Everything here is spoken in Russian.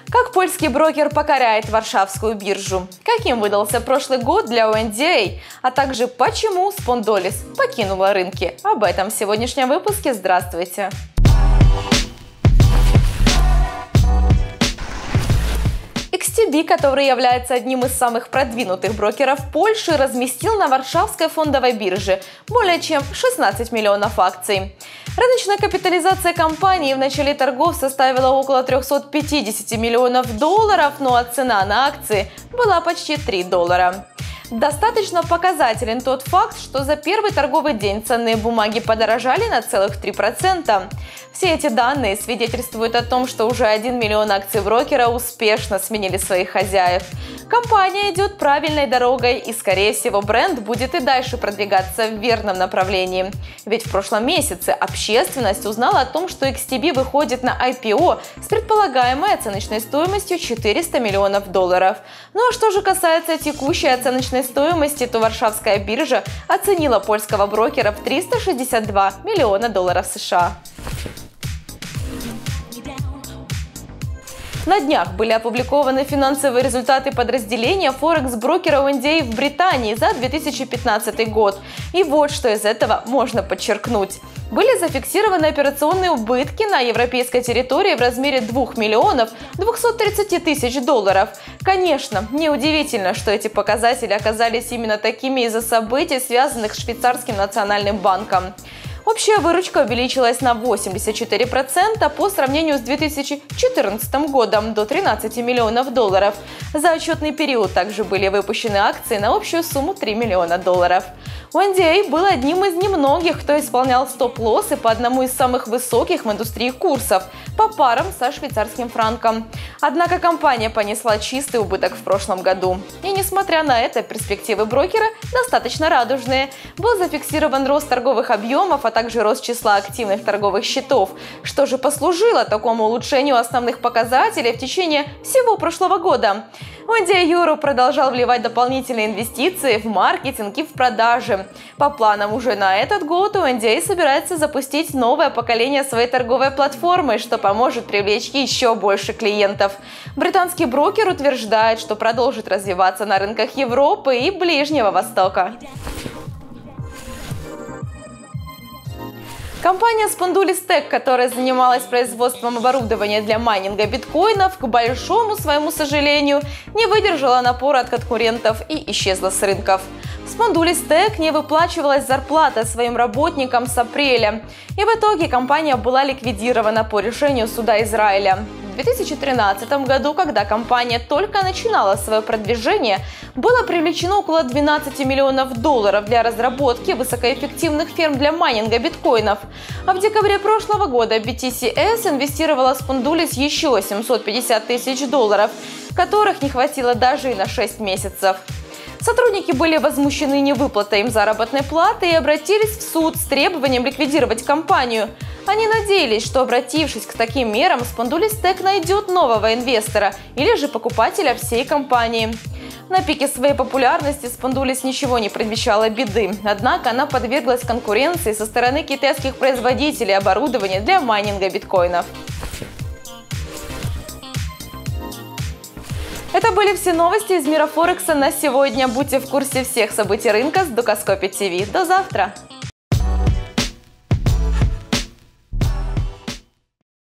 Как польский брокер покоряет Варшавскую биржу? Каким выдался прошлый год для ONDA? А также почему Spondolis покинула рынки? Об этом в сегодняшнем выпуске. Здравствуйте! XTB, который является одним из самых продвинутых брокеров Польши, разместил на Варшавской фондовой бирже более чем 16 миллионов акций. Рыночная капитализация компании в начале торгов составила около 350 миллионов долларов, ну а цена на акции была почти $3. Достаточно показателен тот факт, что за первый торговый день ценные бумаги подорожали на целых 3%. Все эти данные свидетельствуют о том, что уже 1 миллион акций брокера успешно сменили своих хозяев. Компания идет правильной дорогой, и, скорее всего, бренд будет и дальше продвигаться в верном направлении. Ведь в прошлом месяце общественность узнала о том, что XTB выходит на IPO с предполагаемой оценочной стоимостью $400 миллионов. Ну а что же касается текущей оценочной стоимости, то Варшавская биржа оценила польского брокера в $362 миллиона США. На днях были опубликованы финансовые результаты подразделения Форекс-брокера ONDA в Британии за 2015 год. И вот что из этого можно подчеркнуть. Были зафиксированы операционные убытки на европейской территории в размере $2 миллионов 230 тысяч. Конечно, неудивительно, что эти показатели оказались именно такими из-за событий, связанных с швейцарским национальным банком. Общая выручка увеличилась на 84% по сравнению с 2014 годом до $13 миллионов. За отчетный период также были выпущены акции на общую сумму $3 миллиона. ONDA был одним из немногих, кто исполнял стоп-лоссы по одному из самых высоких в индустрии курсов по парам со швейцарским франком. Однако компания понесла чистый убыток в прошлом году. И несмотря на это, перспективы брокера достаточно радужные. Был зафиксирован рост торговых объемов, а также рост числа активных торговых счетов, что же послужило такому улучшению основных показателей в течение всего прошлого года. ONDA Europe продолжал вливать дополнительные инвестиции в маркетинг и в продажи. По планам уже на этот год ONDA собирается запустить новое поколение своей торговой платформы, что поможет привлечь еще больше клиентов. Британский брокер утверждает, что продолжит развиваться на рынках Европы и Ближнего Востока. Компания Spondolis Tech, которая занималась производством оборудования для майнинга биткоинов, к большому своему сожалению, не выдержала напора от конкурентов и исчезла с рынков. В Spondolis Tech не выплачивалась зарплата своим работникам с апреля, и в итоге компания была ликвидирована по решению суда Израиля. В 2013 году, когда компания только начинала свое продвижение, было привлечено около $12 миллионов для разработки высокоэффективных ферм для майнинга биткоинов. А в декабре прошлого года BTCS инвестировала в Spondolis еще $750 тысяч, которых не хватило даже и на 6 месяцев. Сотрудники были возмущены невыплатой им заработной платы и обратились в суд с требованием ликвидировать компанию. Они надеялись, что, обратившись к таким мерам, Spondolis Tech найдет нового инвестора или же покупателя всей компании. На пике своей популярности Spondolis ничего не предвещало беды, однако она подверглась конкуренции со стороны китайских производителей оборудования для майнинга биткоинов. Это были все новости из мира Форекса на сегодня. Будьте в курсе всех событий рынка с Dukaskopy TV. До завтра!